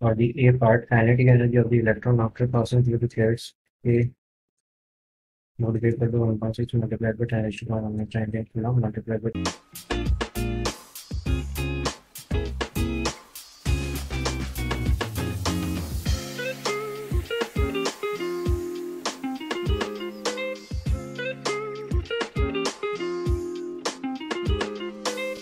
or the A part, kinetic energy of the electron after passing through the threads A multiplied by the 1.6 multiplied by 10 raised to 1 minus 10 coulomb multiplied by